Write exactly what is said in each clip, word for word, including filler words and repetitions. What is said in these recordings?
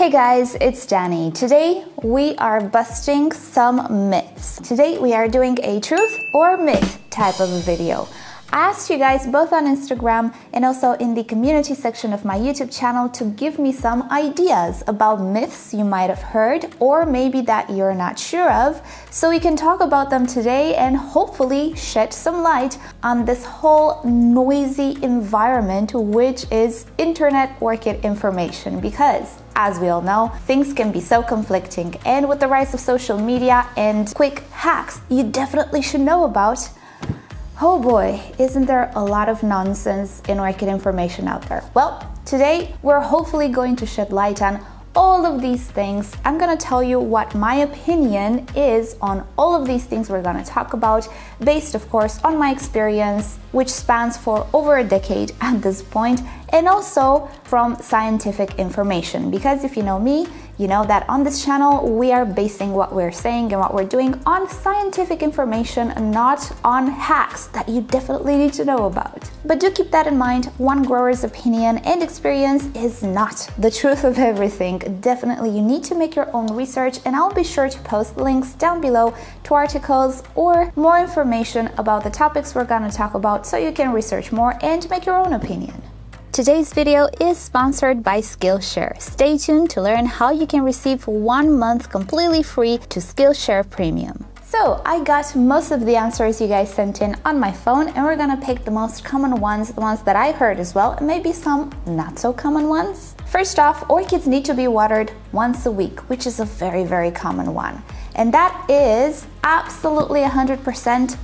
Hey guys, it's Danny. Today we are busting some myths. Today we are doing a truth or myth type of a video. I asked you guys both on Instagram and also in the community section of my YouTube channel to give me some ideas about myths you might have heard or maybe that you're not sure of, so we can talk about them today and hopefully shed some light on this whole noisy environment which is internet orchid information, because as we all know, things can be so conflicting, and with the rise of social media and quick hacks you definitely should know about, oh boy, isn't there a lot of nonsense in orchid information out there. Well, today we're hopefully going to shed light on all of these things. I'm gonna tell you what my opinion is on all of these things we're gonna talk about, based of course on my experience, which spans for over a decade at this point, and also from scientific information, because if you know me, you know that on this channel we are basing what we're saying and what we're doing on scientific information, not on hacks that you definitely need to know about. But do keep that in mind, one grower's opinion and experience is not the truth of everything. Definitely you need to make your own research, and I'll be sure to post links down below to articles or more information about the topics we're gonna talk about, so you can research more and make your own opinion. Today's video is sponsored by Skillshare. Stay tuned to learn how you can receive one month completely free to Skillshare Premium. So I got most of the answers you guys sent in on my phone, and we're gonna pick the most common ones, the ones that I heard as well, and maybe some not so common ones. First off, orchids need to be watered once a week, which is a very, very common one. And that is absolutely one hundred percent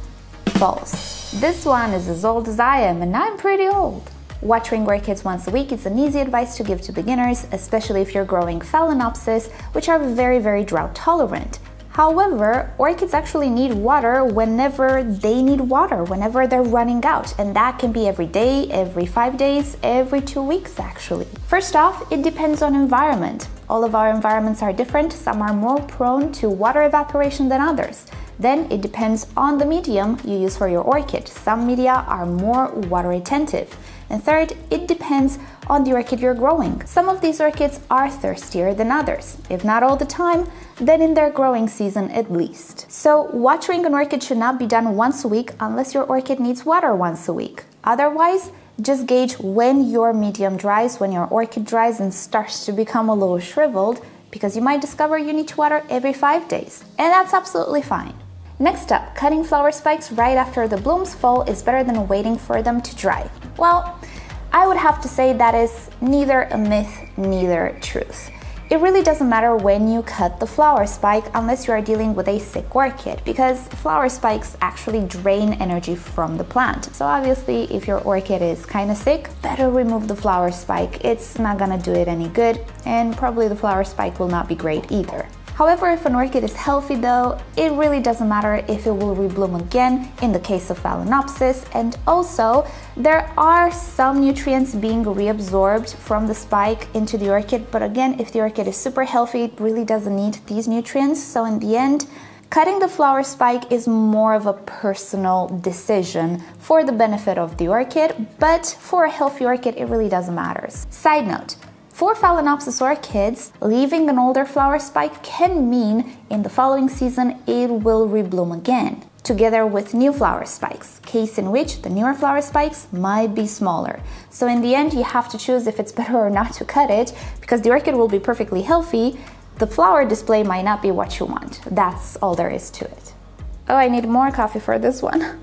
false. This one is as old as I am, and I'm pretty old. Watering orchids once a week is an easy advice to give to beginners, especially if you're growing Phalaenopsis, which are very, very drought tolerant. However, orchids actually need water whenever they need water, whenever they're running out, and that can be every day, every five days, every two weeks actually. First off, it depends on environment. All of our environments are different, some are more prone to water evaporation than others. Then it depends on the medium you use for your orchid. Some media are more water retentive. And third, it depends on the orchid you're growing. Some of these orchids are thirstier than others, if not all the time, then in their growing season at least. So watering an orchid should not be done once a week unless your orchid needs water once a week. Otherwise, just gauge when your medium dries, when your orchid dries and starts to become a little shriveled, because you might discover you need to water every five days, and that's absolutely fine. Next up, cutting flower spikes right after the blooms fall is better than waiting for them to dry. Well, I would have to say that is neither a myth, neither truth. It really doesn't matter when you cut the flower spike unless you are dealing with a sick orchid, because flower spikes actually drain energy from the plant. So obviously if your orchid is kind of sick, better remove the flower spike. It's not gonna do it any good, and probably the flower spike will not be great either. However, if an orchid is healthy though, it really doesn't matter if it will rebloom again in the case of Phalaenopsis, and also there are some nutrients being reabsorbed from the spike into the orchid, but again, if the orchid is super healthy, it really doesn't need these nutrients. So in the end, cutting the flower spike is more of a personal decision for the benefit of the orchid, but for a healthy orchid, it really doesn't matter. Side note, for Phalaenopsis orchids, leaving an older flower spike can mean in the following season it will rebloom again, together with new flower spikes, case in which the newer flower spikes might be smaller. So in the end, you have to choose if it's better or not to cut it, because the orchid will be perfectly healthy, the flower display might not be what you want. That's all there is to it. Oh, I need more coffee for this one.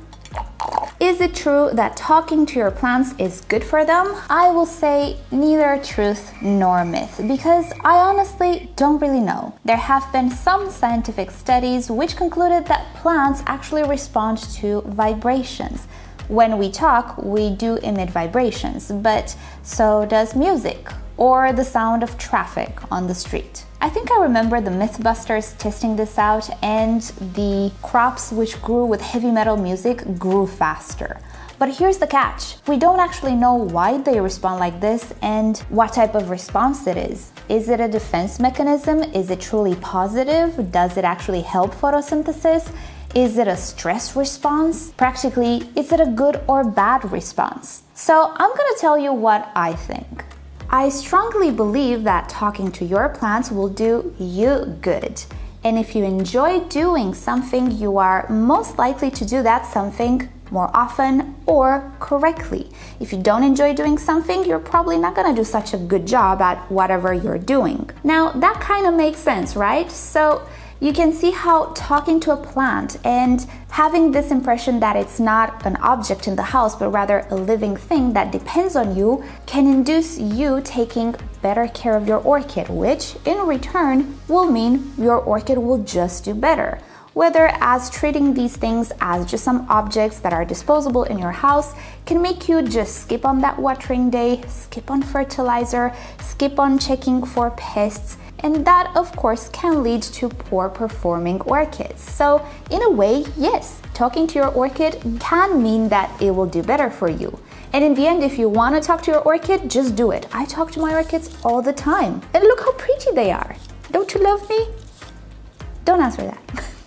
Is it true that talking to your plants is good for them? I will say neither truth nor myth, because I honestly don't really know. There have been some scientific studies which concluded that plants actually respond to vibrations. When we talk, we do emit vibrations, but so does music or the sound of traffic on the street. I think I remember the Mythbusters testing this out, and the crops which grew with heavy metal music grew faster. But here's the catch. We don't actually know why they respond like this and what type of response it is. Is it a defense mechanism? Is it truly positive? Does it actually help photosynthesis? Is it a stress response? Practically, is it a good or bad response? So I'm gonna tell you what I think. I strongly believe that talking to your plants will do you good. And if you enjoy doing something, you are most likely to do that something more often or correctly. If you don't enjoy doing something, you're probably not gonna do such a good job at whatever you're doing. Now, that kind of makes sense, right? So you can see how talking to a plant and having this impression that it's not an object in the house, but rather a living thing that depends on you, can induce you taking better care of your orchid, which in return will mean your orchid will just do better. Whether as treating these things as just some objects that are disposable in your house can make you just skip on that watering day, skip on fertilizer, skip on checking for pests, and that of course can lead to poor performing orchids. So in a way, yes, talking to your orchid can mean that it will do better for you. And in the end, if you want to talk to your orchid, just do it. I talk to my orchids all the time. And look how pretty they are. Don't you love me? Don't answer that.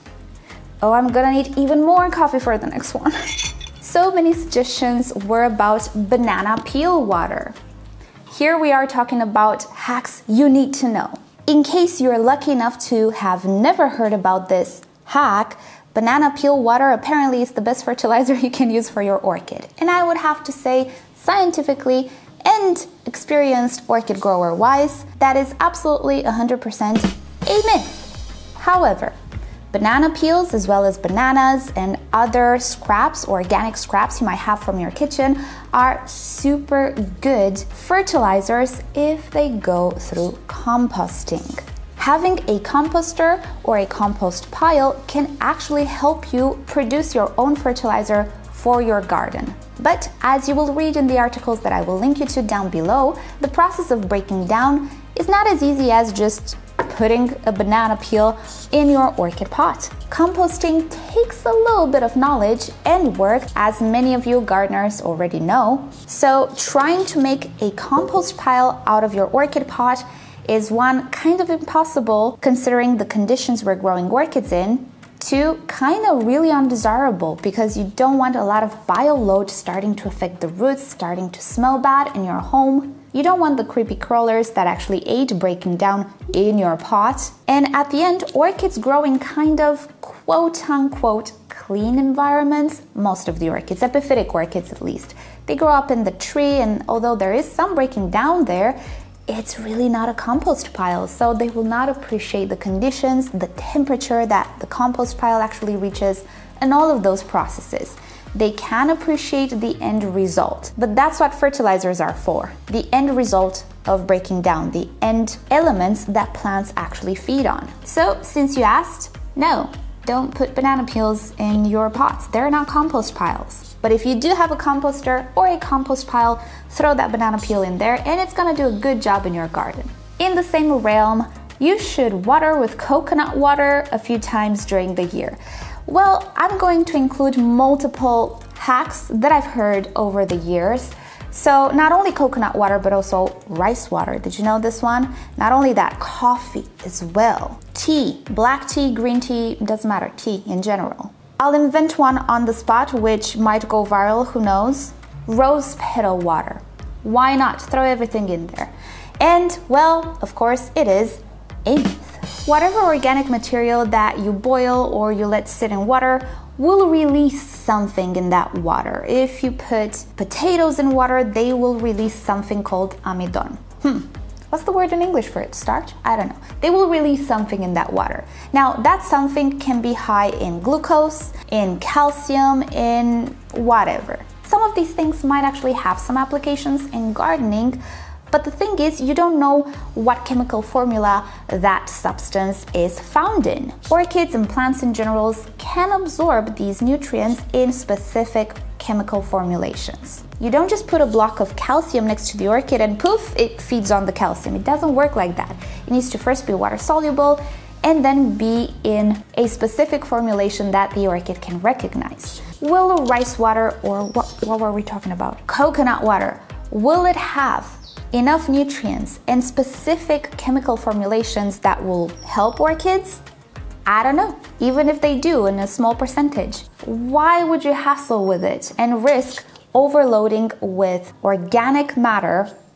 Oh, I'm gonna need even more coffee for the next one. So many suggestions were about banana peel water. Here we are talking about hacks you need to know. In case you're lucky enough to have never heard about this hack, banana peel water apparently is the best fertilizer you can use for your orchid. And I would have to say, scientifically and experienced orchid grower wise, that is absolutely one hundred percent a myth. However, banana peels, as well as bananas and other scraps, organic scraps you might have from your kitchen, are super good fertilizers if they go through composting. Having a composter or a compost pile can actually help you produce your own fertilizer for your garden. But as you will read in the articles that I will link you to down below, the process of breaking down is not as easy as just putting a banana peel in your orchid pot. Composting takes a little bit of knowledge and work, as many of you gardeners already know. So trying to make a compost pile out of your orchid pot is one kind of impossible, considering the conditions we're growing orchids in, to kind of really undesirable, because you don't want a lot of bio load starting to affect the roots, starting to smell bad in your home. You don't want the creepy crawlers that actually aid breaking down in your pot. And at the end, orchids grow in kind of quote-unquote clean environments. Most of the orchids, epiphytic orchids at least, they grow up in the tree, and although there is some breaking down there, it's really not a compost pile, so they will not appreciate the conditions, the temperature that the compost pile actually reaches, and all of those processes. They can appreciate the end result, but that's what fertilizers are for. The end result of breaking down, the end elements that plants actually feed on. So since you asked, no, don't put banana peels in your pots. They're not compost piles. But if you do have a composter or a compost pile, throw that banana peel in there and it's gonna do a good job in your garden. In the same realm, you should water with coconut water a few times during the year. Well, I'm going to include multiple hacks that I've heard over the years. So not only coconut water, but also rice water. Did you know this one? Not only that, coffee as well. Tea, black tea, green tea, doesn't matter, tea in general. I'll invent one on the spot, which might go viral, who knows? Rose petal water. Why not? Throw everything in there. And, well, of course, it is a myth. Whatever organic material that you boil or you let sit in water will release something in that water. If you put potatoes in water, they will release something called amidon. Hmm. What's the word in English for it? Starch? I don't know. They will release something in that water. Now, that something can be high in glucose, in calcium, in whatever. Some of these things might actually have some applications in gardening, but the thing is, you don't know what chemical formula that substance is found in. Orchids and plants in general can absorb these nutrients in specific chemical formulations. You don't just put a block of calcium next to the orchid and poof, it feeds on the calcium. It doesn't work like that. It needs to first be water soluble and then be in a specific formulation that the orchid can recognize. Will rice water, or what, what were we talking about? Coconut water, will it have enough nutrients and specific chemical formulations that will help orchids? I don't know. Even if they do in a small percentage, why would you hassle with it and risk overloading with organic matter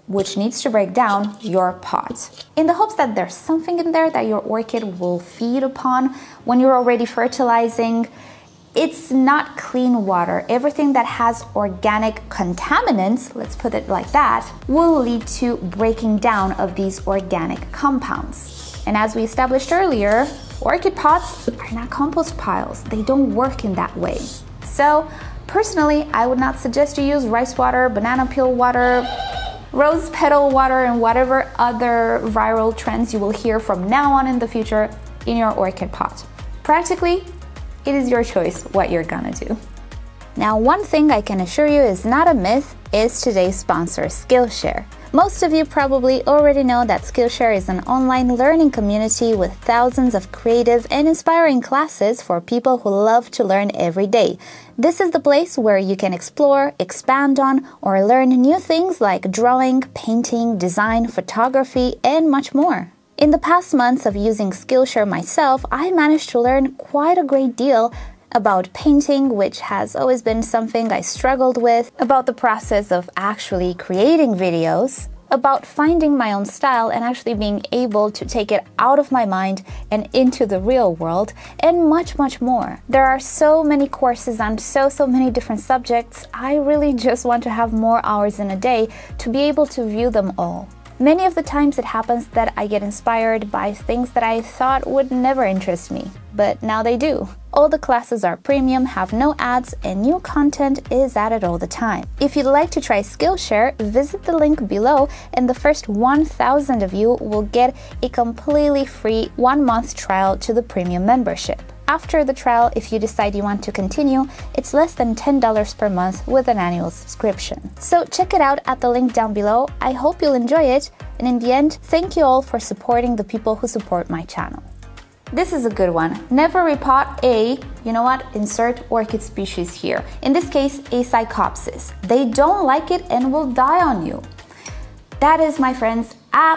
which needs to break down your pot, in the hopes that there's something in there that your orchid will feed upon when you're already fertilizing. It's not clean water. Everything that has organic contaminants, let's put it like that, will lead to breaking down of these organic compounds. And as we established earlier, orchid pots are not compost piles. They don't work in that way. So personally, I would not suggest you use rice water, banana peel water, rose petal water, and whatever other viral trends you will hear from now on in the future in your orchid pot. Practically, it is your choice what you're gonna do. Now, one thing I can assure you is not a myth is today's sponsor, Skillshare. Most of you probably already know that Skillshare is an online learning community with thousands of creative and inspiring classes for people who love to learn every day. This is the place where you can explore, expand on, or learn new things like drawing, painting, design, photography, and much more. In the past months of using Skillshare myself, I managed to learn quite a great deal about painting, which has always been something I struggled with, about the process of actually creating videos, about finding my own style and actually being able to take it out of my mind and into the real world, and much, much more. There are so many courses on so, so many different subjects. I really just want to have more hours in a day to be able to view them all. Many of the times it happens that I get inspired by things that I thought would never interest me, but now they do. All the classes are premium, have no ads, and new content is added all the time. If you'd like to try Skillshare, visit the link below, and the first one thousand of you will get a completely free one-month trial to the premium membership. After the trial, if you decide you want to continue, it's less than ten dollars per month with an annual subscription. So check it out at the link down below. I hope you'll enjoy it, and in the end, thank you all for supporting the people who support my channel. This is a good one. Never repot a, you know what, insert orchid species here. In this case, a Psychopsis. They don't like it and will die on you. That is, my friends,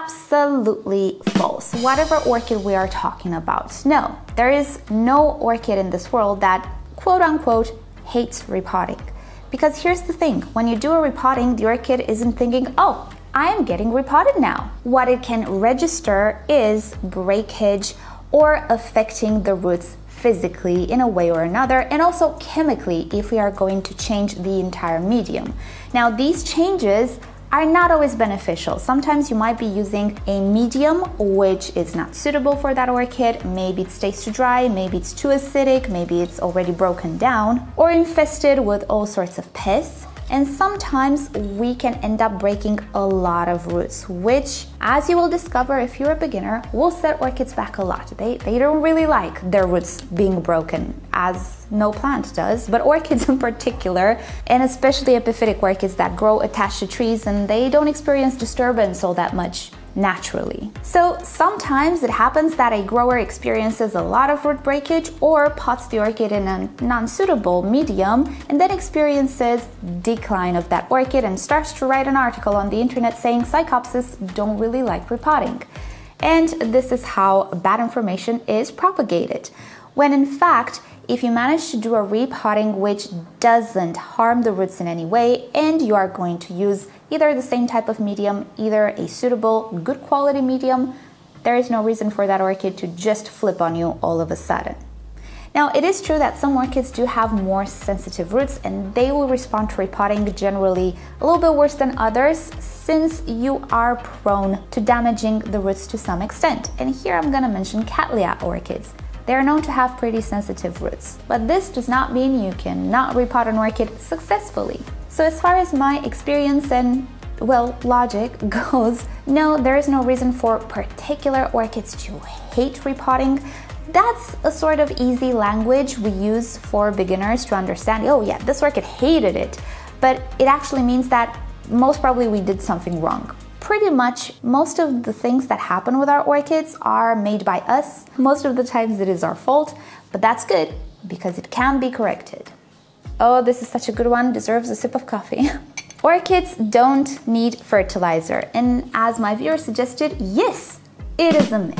absolutely false. Whatever orchid we are talking about. No, there is no orchid in this world that, quote unquote, hates repotting. Because here's the thing, when you do a repotting, the orchid isn't thinking, oh, I am getting repotted now. What it can register is breakage or affecting the roots physically in a way or another, and also chemically if we are going to change the entire medium. Now, these changes are not always beneficial. Sometimes you might be using a medium which is not suitable for that orchid. Maybe it stays too dry, maybe it's too acidic, maybe it's already broken down or infested with all sorts of pests. And sometimes we can end up breaking a lot of roots, which, as you will discover if you're a beginner, will set orchids back a lot. They, they don't really like their roots being broken, as no plant does, but orchids in particular, and especially epiphytic orchids that grow attached to trees, and they don't experience disturbance all that much naturally. So sometimes it happens that a grower experiences a lot of root breakage or pots the orchid in a non-suitable medium and then experiences decline of that orchid and starts to write an article on the internet saying Psychopsis don't really like repotting. And this is how bad information is propagated. When in fact, if you manage to do a repotting which doesn't harm the roots in any way, and you are going to use either the same type of medium, either a suitable, good quality medium, there is no reason for that orchid to just flip on you all of a sudden. Now, it is true that some orchids do have more sensitive roots and they will respond to repotting generally a little bit worse than others, since you are prone to damaging the roots to some extent. And here I'm gonna mention Cattleya orchids. They are known to have pretty sensitive roots, but this does not mean you cannot repot an orchid successfully. So as far as my experience and, well, logic goes, no, there is no reason for particular orchids to hate repotting. That's a sort of easy language we use for beginners to understand, oh yeah, this orchid hated it, but it actually means that most probably we did something wrong. Pretty much most of the things that happen with our orchids are made by us. Most of the times it is our fault, but that's good because it can be corrected. Oh, this is such a good one, deserves a sip of coffee. Orchids don't need fertilizer, and as my viewer suggested, yes, it is a myth.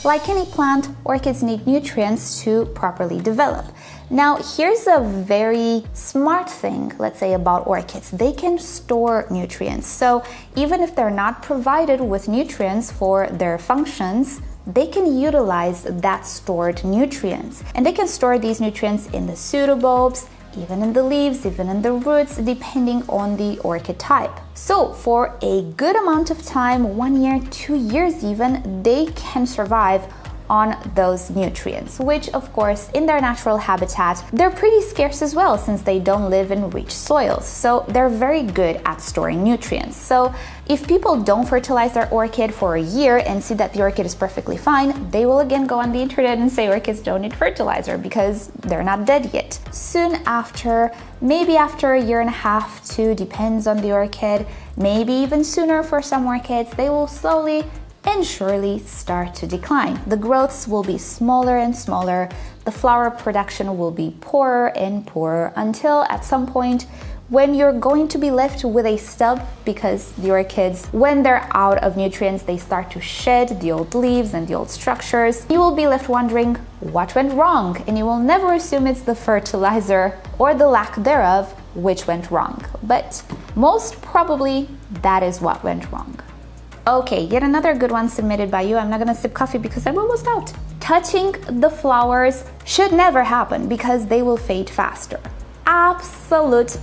Like any plant, orchids need nutrients to properly develop. Now, here's a very smart thing, let's say, about orchids. They can store nutrients. So even if they're not provided with nutrients for their functions, they can utilize that stored nutrients. And they can store these nutrients in the pseudobulbs, even in the leaves, even in the roots, depending on the orchid type. So for a good amount of time, one year, two years even, they can survive on those nutrients, which of course in their natural habitat, they're pretty scarce as well since they don't live in rich soils. So they're very good at storing nutrients. So if people don't fertilize their orchid for a year and see that the orchid is perfectly fine, they will again go on the internet and say orchids don't need fertilizer because they're not dead yet. Soon after, maybe after a year and a half, two, depends on the orchid, maybe even sooner for some orchids, they will slowly and surely start to decline. The growths will be smaller and smaller, the flower production will be poorer and poorer until at some point when you're going to be left with a stub, because the orchids, when they're out of nutrients, they start to shed the old leaves and the old structures. You will be left wondering what went wrong, and you will never assume it's the fertilizer or the lack thereof which went wrong, but most probably that is what went wrong. Okay, yet another good one submitted by you. I'm not gonna sip coffee because I'm almost out. Touching the flowers should never happen because they will fade faster. Absolute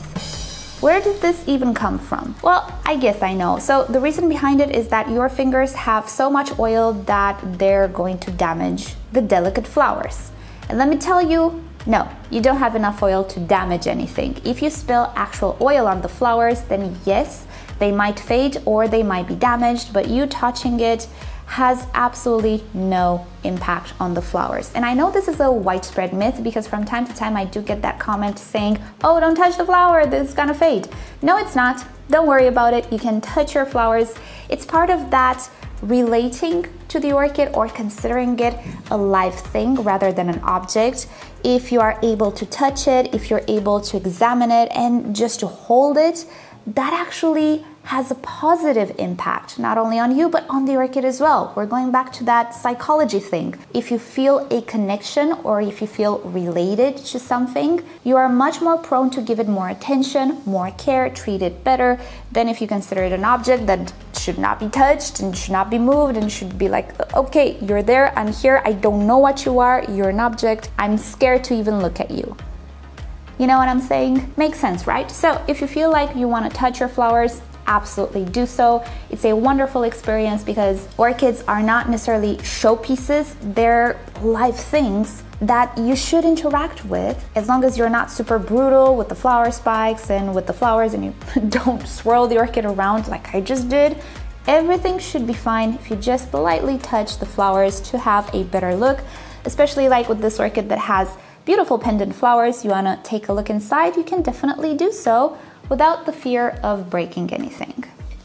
myth. Where did this even come from? Well, I guess I know. So the reason behind it is that your fingers have so much oil that they're going to damage the delicate flowers. And let me tell you, no, you don't have enough oil to damage anything. If you spill actual oil on the flowers, then yes, they might fade or they might be damaged, but you touching it has absolutely no impact on the flowers. And I know this is a widespread myth because from time to time I do get that comment saying, oh, don't touch the flower, this is gonna fade. No, it's not. Don't worry about it. You can touch your flowers. It's part of that relating to the orchid or considering it a live thing rather than an object. If you are able to touch it, if you're able to examine it and just to hold it, that actually has a positive impact, not only on you, but on the orchid as well. We're going back to that psychology thing. If you feel a connection or if you feel related to something, you are much more prone to give it more attention, more care, treat it better than if you consider it an object that should not be touched and should not be moved and should be like, okay, you're there, I'm here, I don't know what you are, you're an object, I'm scared to even look at you. You know what I'm saying? Makes sense, right? So if you feel like you want to touch your flowers, absolutely do so. It's a wonderful experience because orchids are not necessarily showpieces, they're live things that you should interact with as long as you're not super brutal with the flower spikes and with the flowers and you don't swirl the orchid around like I just did. Everything should be fine if you just lightly touch the flowers to have a better look, especially like with this orchid that has beautiful pendant flowers. You want to take a look inside, you can definitely do so without the fear of breaking anything.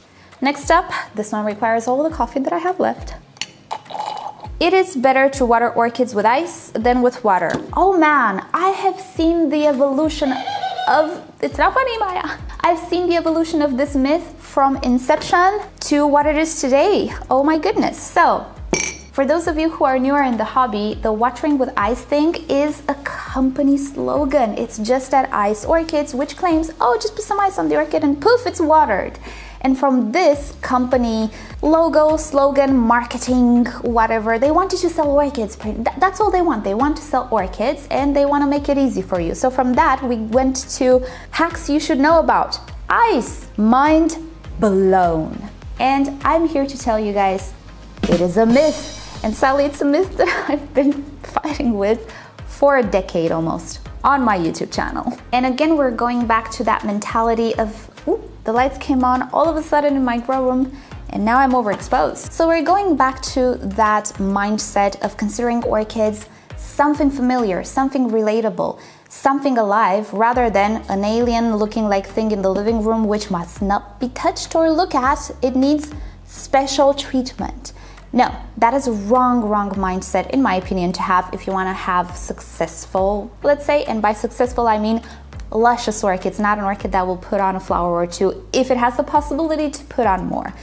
Next up, this one requires all the coffee that I have left. It is better to water orchids with ice than with water. Oh man, I have seen the evolution of, it's not funny, Maya. I've seen the evolution of this myth from inception to what it is today. Oh my goodness. So, for those of you who are newer in the hobby, the watering with ice thing is a company slogan. It's Just Add Ice Orchids, which claims, oh, just put some ice on the orchid and poof, it's watered. And from this company logo, slogan, marketing, whatever, they want you to sell orchids. That's all they want. They want to sell orchids and they want to make it easy for you. So from that, we went to hacks you should know about. Ice, mind blown. And I'm here to tell you guys, it is a myth. And sadly, it's a myth that I've been fighting with for a decade almost on my YouTube channel. And again, we're going back to that mentality of, ooh, the lights came on all of a sudden in my grow room and now I'm overexposed. So we're going back to that mindset of considering orchids something familiar, something relatable, something alive, rather than an alien looking like thing in the living room which must not be touched or looked at. It needs special treatment. No, that is a wrong, wrong mindset, in my opinion, to have if you want to have successful, let's say, and by successful I mean luscious orchids, not an orchid that will put on a flower or two if it has the possibility to put on more.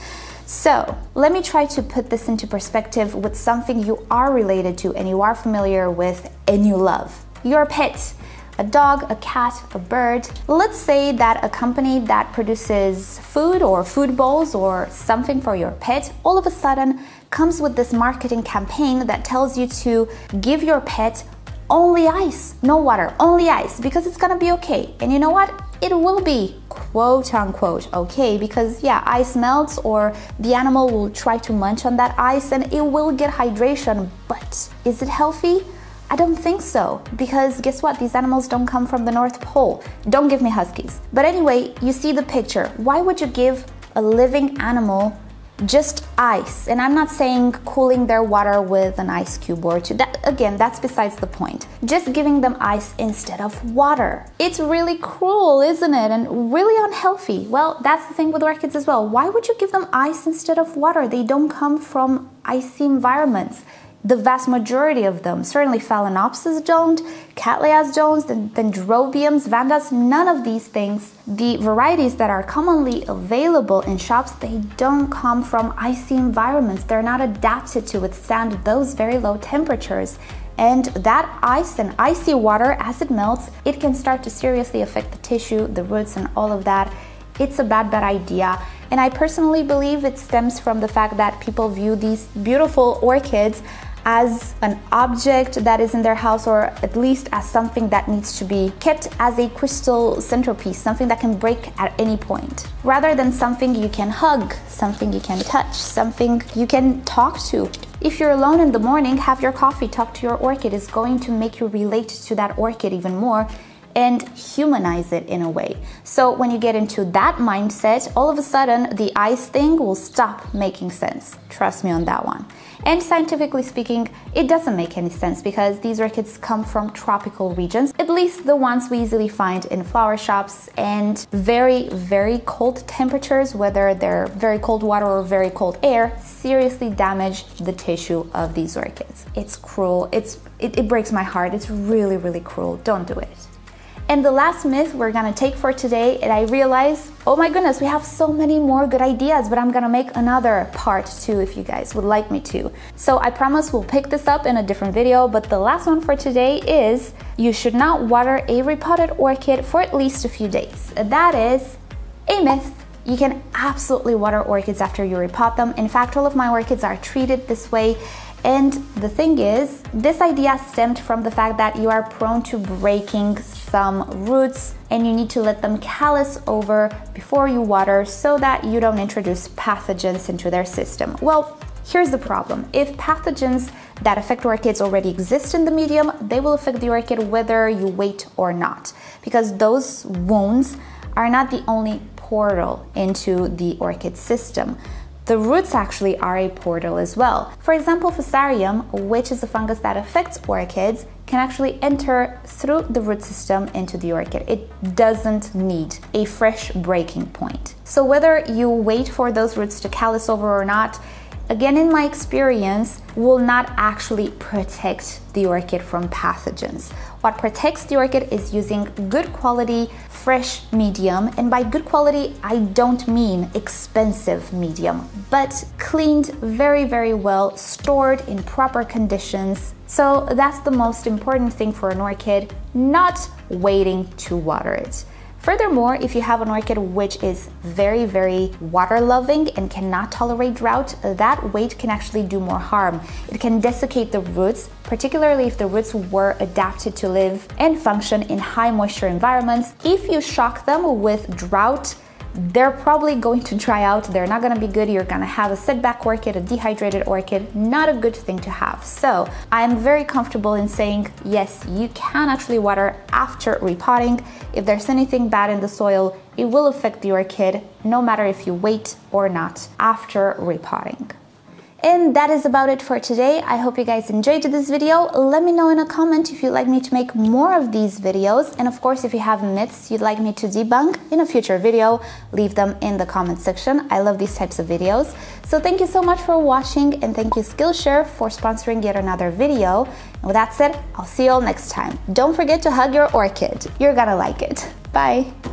So let me try to put this into perspective with something you are related to and you are familiar with and you love. Your pet. A dog, a cat, a bird. Let's say that a company that produces food or food bowls or something for your pet all of a sudden comes with this marketing campaign that tells you to give your pet only ice, no water, only ice, because it's gonna be okay. And you know what? It will be quote unquote okay, because yeah, ice melts or the animal will try to munch on that ice and it will get hydration, but is it healthy? I don't think so, because guess what? These animals don't come from the North Pole. Don't give me huskies. But anyway, you see the picture. Why would you give a living animal just ice? And I'm not saying cooling their water with an ice cube or two. That, again, that's besides the point. Just giving them ice instead of water. It's really cruel, isn't it? And really unhealthy. Well, that's the thing with orchids as well. Why would you give them ice instead of water? They don't come from icy environments. The vast majority of them, certainly Phalaenopsis don't, Cattleyas don't, Dendrobiums, Vandas, none of these things. The varieties that are commonly available in shops, they don't come from icy environments. They're not adapted to withstand those very low temperatures. And that ice and icy water, as it melts, it can start to seriously affect the tissue, the roots, and all of that. It's a bad, bad idea. And I personally believe it stems from the fact that people view these beautiful orchids as an object that is in their house, or at least as something that needs to be kept as a crystal centerpiece, something that can break at any point, rather than something you can hug, something you can touch, something you can talk to. If you're alone in the morning, have your coffee, talk to your orchid. It's going to make you relate to that orchid even more and humanize it in a way. So when you get into that mindset, all of a sudden the ice thing will stop making sense. Trust me on that one. And scientifically speaking, it doesn't make any sense, because these orchids come from tropical regions, at least the ones we easily find in flower shops, and very, very cold temperatures, whether they're very cold water or very cold air, seriously damage the tissue of these orchids. It's cruel. It's, it, it breaks my heart. It's really, really cruel. Don't do it. And the last myth we're gonna take for today, and I realize, oh my goodness, we have so many more good ideas, but I'm gonna make another part two if you guys would like me to. So I promise we'll pick this up in a different video, but the last one for today is you should not water a repotted orchid for at least a few days. That is a myth. You can absolutely water orchids after you repot them. In fact, all of my orchids are treated this way. And the thing is, this idea stemmed from the fact that you are prone to breaking some roots and you need to let them callus over before you water so that you don't introduce pathogens into their system. Well, here's the problem. If pathogens that affect orchids already exist in the medium, they will affect the orchid whether you wait or not, because those wounds are not the only portal into the orchid system. The roots actually are a portal as well. For example, Fusarium, which is a fungus that affects orchids, can actually enter through the root system into the orchid. It doesn't need a fresh breaking point. So whether you wait for those roots to callus over or not, again, in my experience, will not actually protect the orchid from pathogens. What protects the orchid is using good quality, fresh medium. And by good quality, I don't mean expensive medium, but cleaned very, very well, stored in proper conditions. So that's the most important thing for an orchid, not waiting to water it. Furthermore, if you have an orchid which is very, very water loving and cannot tolerate drought, that wait can actually do more harm. It can desiccate the roots, particularly if the roots were adapted to live and function in high moisture environments. If you shock them with drought, they're probably going to dry out. They're not going to be good. You're going to have a setback orchid, a dehydrated orchid, not a good thing to have. So I'm very comfortable in saying, yes, you can actually water after repotting. If there's anything bad in the soil, it will affect the orchid, no matter if you wait or not after repotting. And that is about it for today. I hope you guys enjoyed this video. Let me know in a comment if you'd like me to make more of these videos. And of course, if you have myths you'd like me to debunk in a future video, leave them in the comment section. I love these types of videos. So thank you so much for watching, and thank you Skillshare for sponsoring yet another video. And with that said, I'll see you all next time. Don't forget to hug your orchid. You're gonna like it. Bye.